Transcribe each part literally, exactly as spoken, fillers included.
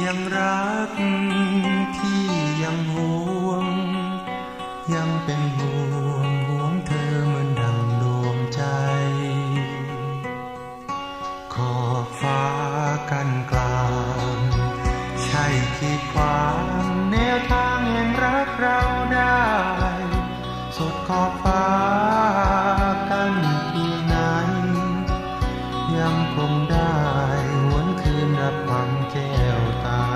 ยังรักพี่ยังห่วงยังเป็นห่วงห่วงเธอเหมือนดังดวงใจขอบฟ้ากันกลางใช่ขีดขวางแนวทางแห่งรักเราได้สุดขอบฟ้ากันเพียงไหนยังคงได้หวนคืนรับฟังแก้วตา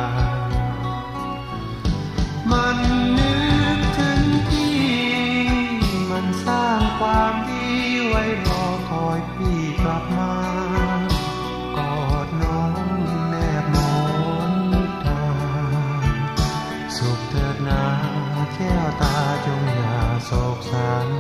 มันนึกถึงพี่มันสร้างความดีไว้รอคอยพี่กลับมากอดน้องแนบหมอนนิทราสุขเถิดนาแก้วตาจงอย่าโศกสัน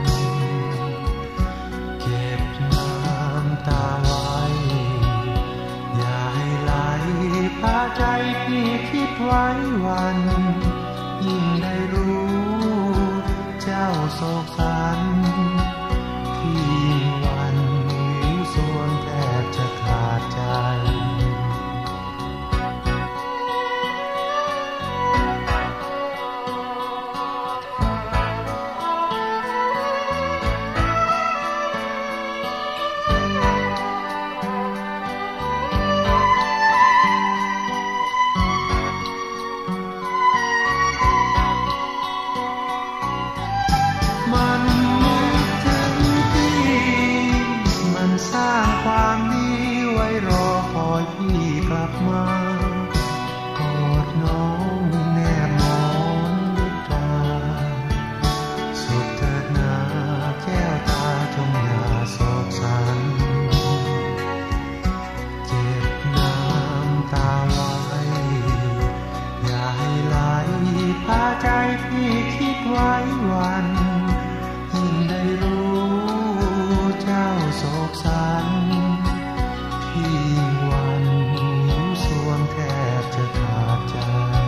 เก็บน้ำตาไว้อย่าให้ไหลพาใจพี่คิดไว้วันยิ่งได้รู้เจ้าโศกสันพี่ยิ่งวันหิวโซนแทบจะขาดใจสร้างความดีไว้รอคอยพี่กลับมากอดน้องแนบหมอนนิทราสุขเถิดนาแก้วตาจงอย่าโศกสันเก็บน้ำตาไว้อย่าให้ไหลพาใจพี่คิดไว้วันยิ่งได้รู้เจ้าโศกสันพี่วันหิวโซนแทบจะขาดใจ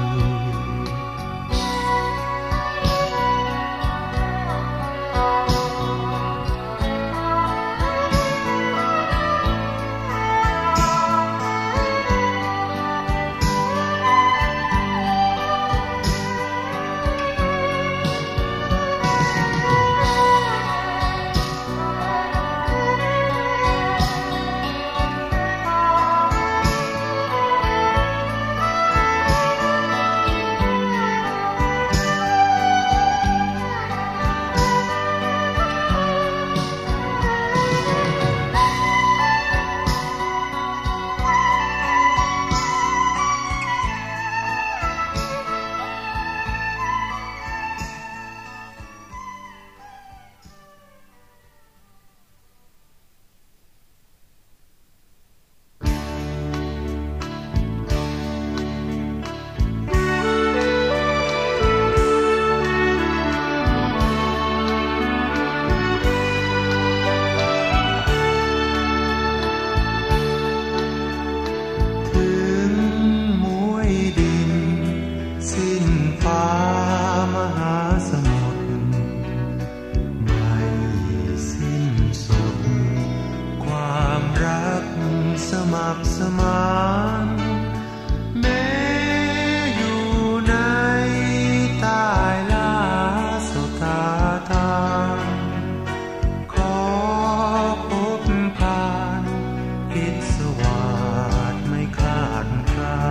สมานแม้อยู่ในใต้ล่าสุธาทานขอพบผ่านพิศวาสไม่คลาดคลา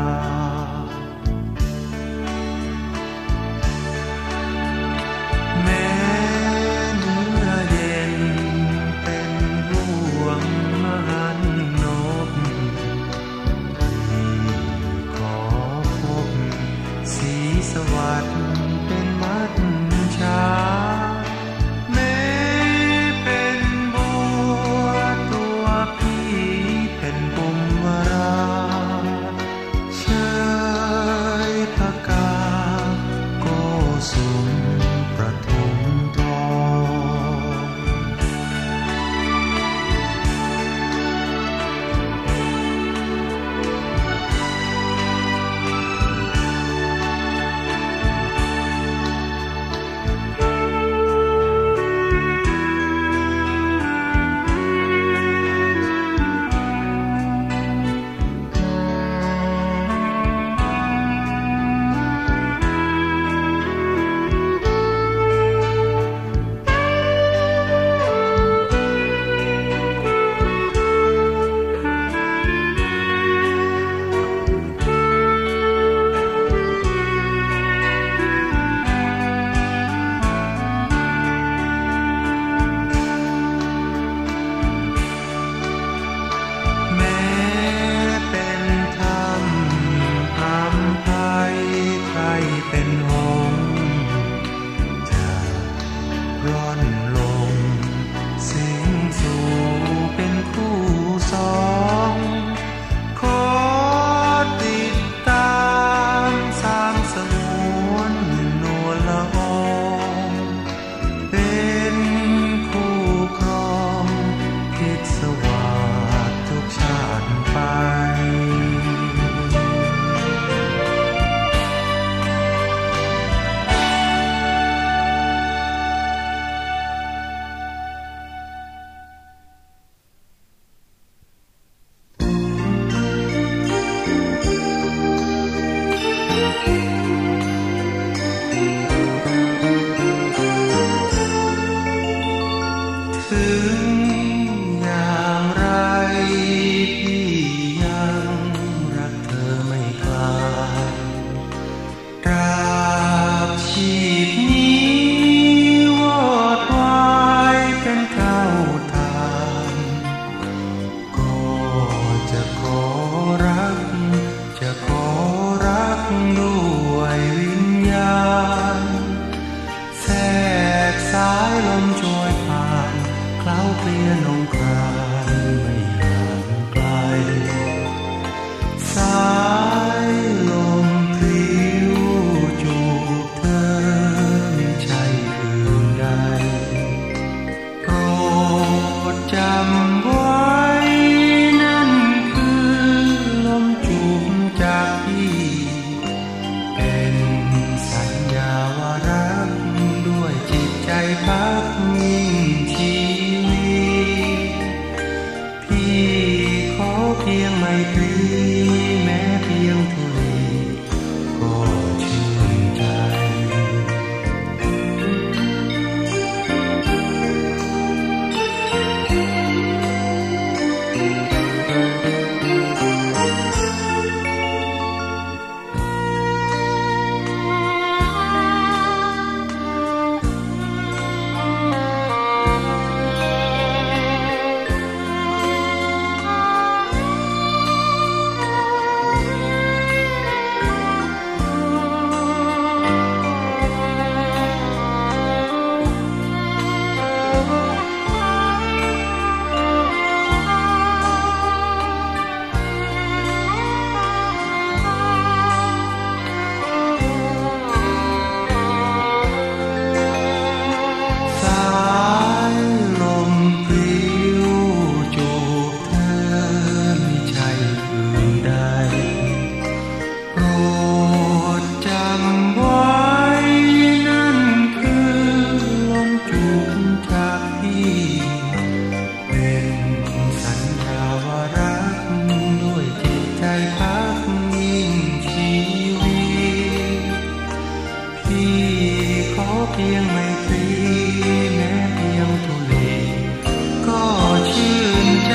แม้เนื้อเย็นเป็นห่วงมหันนบสวัสดิ์เป็นมัจฉาแม้เป็นบัวตัวพี่เป็นบุมราเชยพกาโกสุมประทุมทองด้วยวิญญาณแทรกสายลมโชยผ่านเคล้าเกลียนองครานไม่ห่างไกลสายลมพลิ้วจูบเธอไม่ใช่อื่นใดโปรดจำไว้นั่นคือลมจูบจากพี่เป็นสัญญาว่ารักด้วยจิตใจพักยิ่งชีวิตพี่ขอเพียงไมตรีแม้เพียงทุลีก็ชื่นใจเพียงไมตรีแม้เพียงทุลีก็ชื่นใจ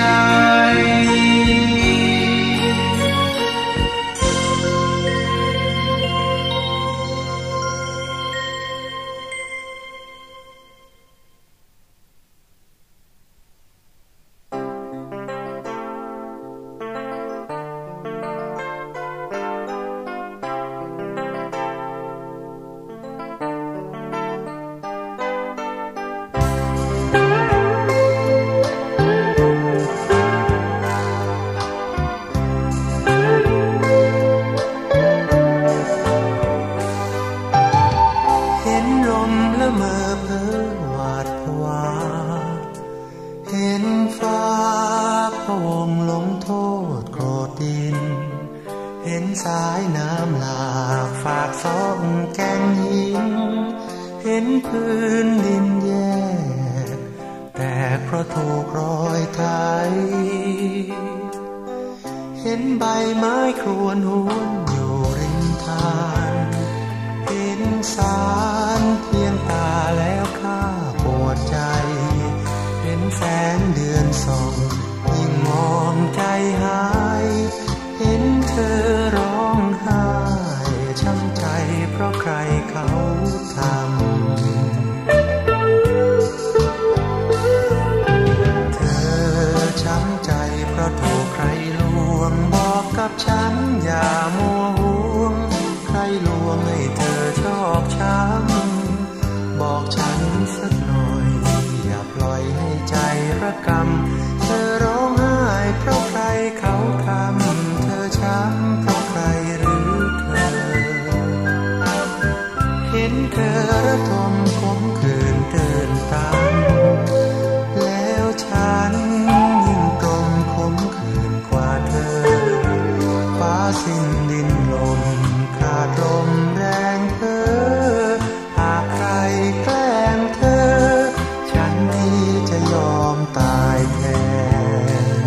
สายน้ำหลากฝากซอกแก้งหินเห็นพื้นดินแยกแตกเพราะถูกรอยไถเห็นใบไม้ครวนหวนอยู่ริมทานเห็นสารเพียงตาแล้วข้าปวดใจเห็นแสงเดือนส่องยิ่งมองใจหายเห็นเธอร้องไห้ช้ำใจเพราะใครเขาทำเธอช้ำใจเพราะถูกใครลวงบอกกับฉันอย่ามัวห่วงใครลวงให้เธอชอกช้ำบอกฉันสักหน่อยอย่าปล่อยให้ใจระกำเธอร้องไห้เพราะใครเขาทำเธอช้ำเพราะใครหรือเธอเห็นเธอระทมขมขื่นตื่นตันแล้วฉันยิ่งตรมขมขื่นกว่าเธอฟ้าสิ้นดินลมขาดลมแรงเธอหากใครแกล้งเธอฉันนี้จะยอมตายแทน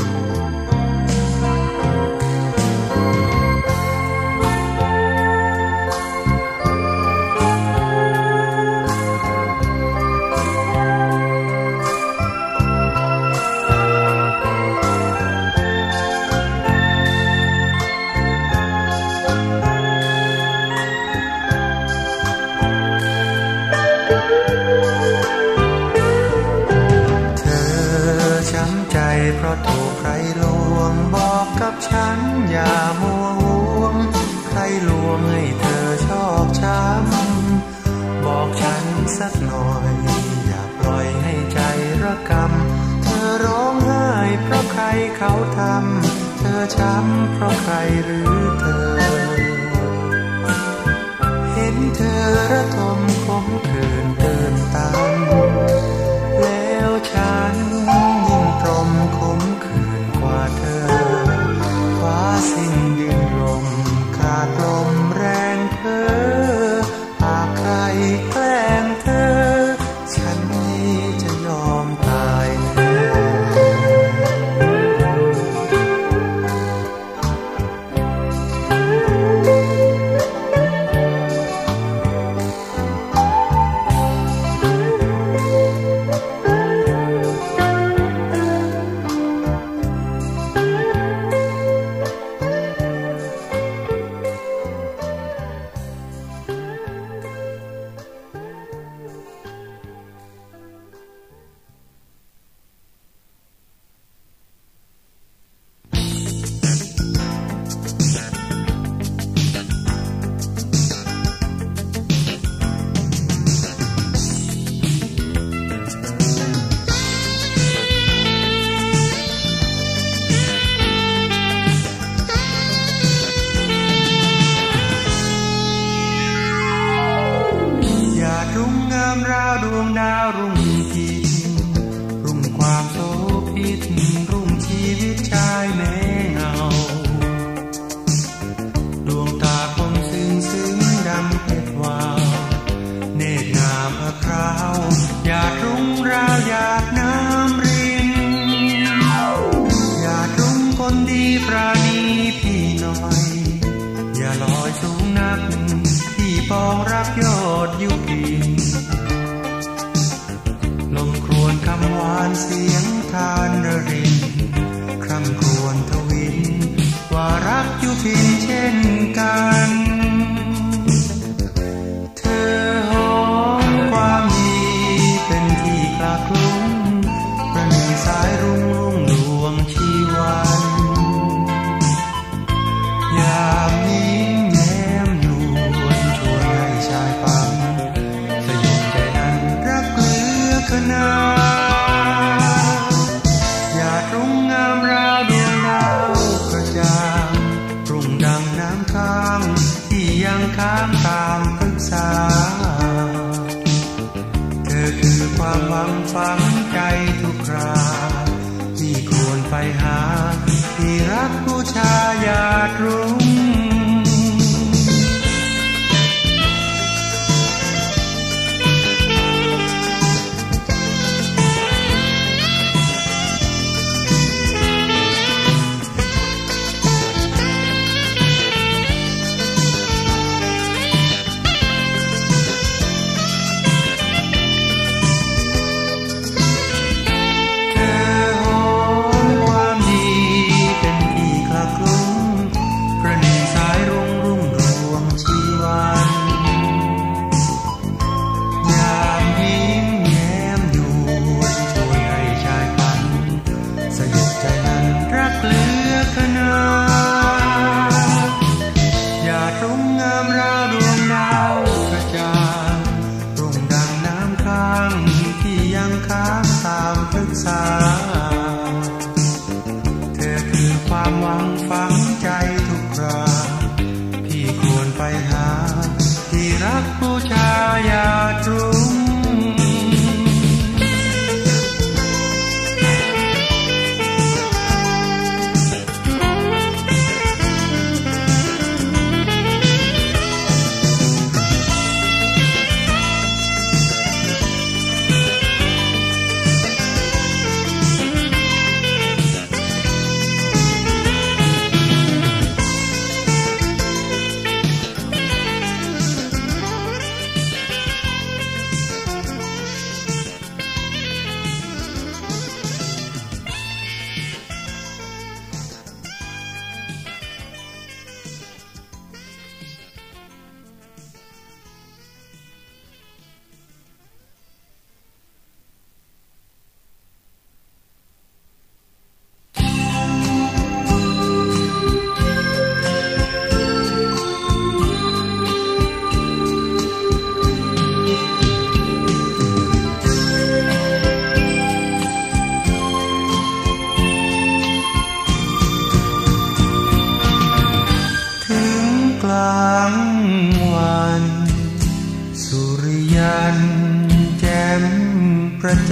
เพราะถูกใครลวงบอกกับฉันอย่ามัวห่วงใครลลวงให้เธอชอกช้ำบอกฉันสักหน่อยอย่าปล่อยให้ใจระกำเธอร้องไห้เพราะใครเขาทำเธอช้ำเพราะใครหรือเธอเห็นเธอระทมขมขื่นเดินตามแล้วฉันยิ่งตรมขมขื่นกว่าเธอฟ้าสิ้นดินลมขาดลมแรงเธอหากใครแกล้งเธอฉันนี้จะยอมตายเธอ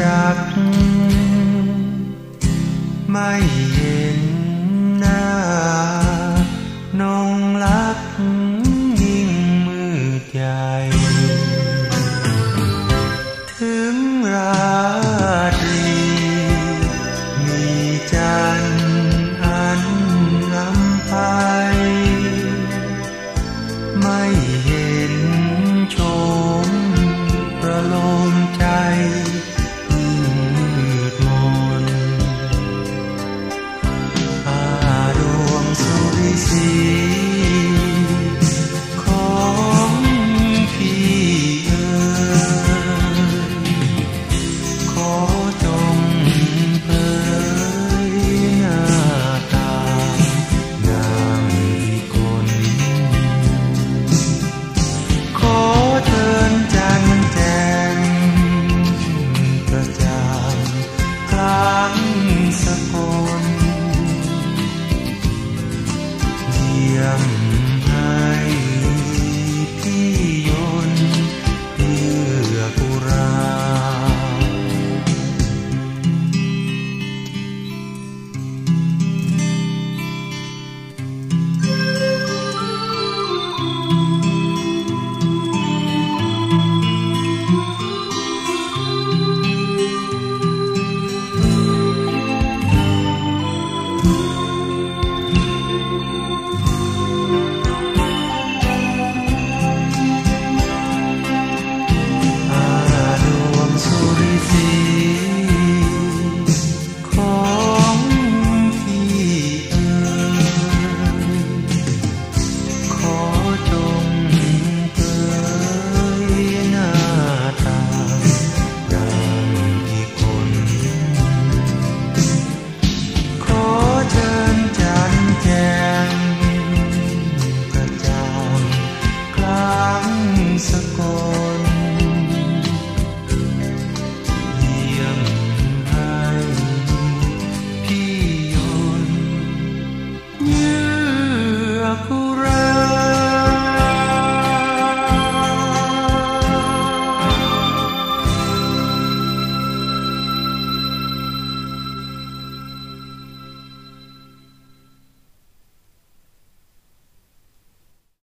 รักไม่เห็นหน้านงรักยิ่งมืดใหญ่ถึงราตรีมีจันทร์อันลำไปไม่เห็นโฉมประโลมใจมืดมนอาดวงสุริสีของพี่เอ๋ยขอจงเผยหน้าตานางอีกคนขอเชิญจันแจ้งกระจ่างกลางสกลเยี่ยมให้พี่ยนต์เพื่อกุราของพี่เอ๋ยขอจงเผยหน้าตาดังอีกคนขอเชิญจันแจ้งกระจ่างกลางสกล